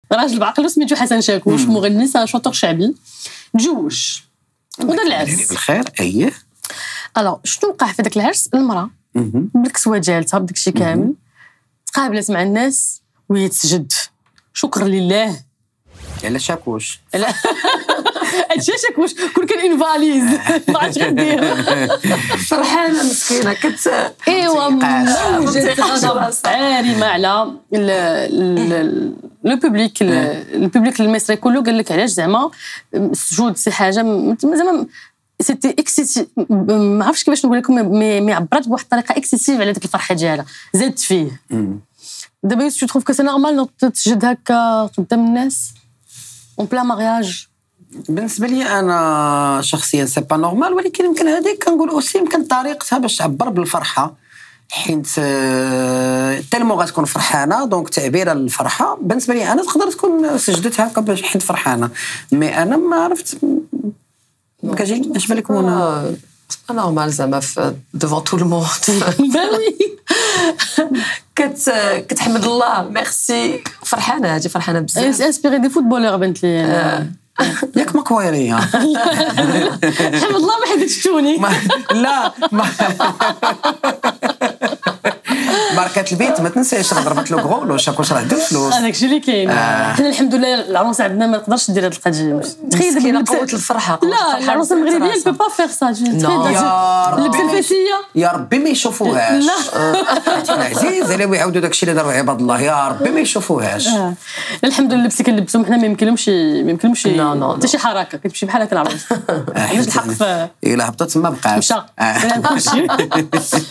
راجل بعقل سميتو حسن شاكوش، مغني شاطر شعبي تجوج ودار العرس بالخير. اييه الوغ شنو وقع في داك العرس؟ المراه بالكسوه ديالتها بداك الشيء كامل تقابلت مع الناس وهي تسجد شكرا لله على شاكوش. لا هادشي شاكوش كون كان انفاليز ما عرفتش غندير فرحانه مسكينه ايوا وجدت غضب عارمه على لو بوبليك المصري كله. قال لك علاش زعما السجود شي حاجه زعما سيتي اكسيسيف، ما عرفتش كيفاش نقول لكم، مي عبرت بواحد الطريقه اكسيسيف على ديك الفرحه ديالها، زادت فيه. دابا يو تروف كو سي نورمال تسجد هكا قدام الناس اون بلا مارياج؟ بالنسبه لي انا شخصيا سي با نورمال، ولكن يمكن هذيك كنقول اوسي يمكن طريقتها باش تعبر بالفرحه، حيت تالمو غتكون فرحانه دونك تعبير الفرحه. بالنسبه لي انا تقدر تكون سجدت هكا باش حيت فرحانه، مي انا ما عرفت ما كاجيني اش بالك وانا نورمال زعما devant tout le monde. كتحمد الله ميرسي فرحانه، هادي فرحانه بزاف. انسبيري دي فوتبولور بنت لي ياك مكويري. الحمد الله ما حد شفتوني. لا ماركة البيت ما تنساش راه ضربت له غول وشاكوش راه دير فلوس. هذاك الشيء اللي كاين. حنا الحمد لله العروسه عندنا ما نقدرش ندير هاد القضيه. تخيل قوه الفرحه. لا العروسه المغربيه بو با فير سا. لبس الفاسيه يا ربي ما يشوفوهاش. عزيز عليهم يعاودوا داك الشيء اللي داروا عباد الله، يا ربي ما يشوفوهاش. الحمد لله اللبس اللي كنلبسهم حنا ما يمكنهمش حتى شي حركه، كتمشي بحال هكا العروس. علاش الحق الا هبطت ما بقاش. مشى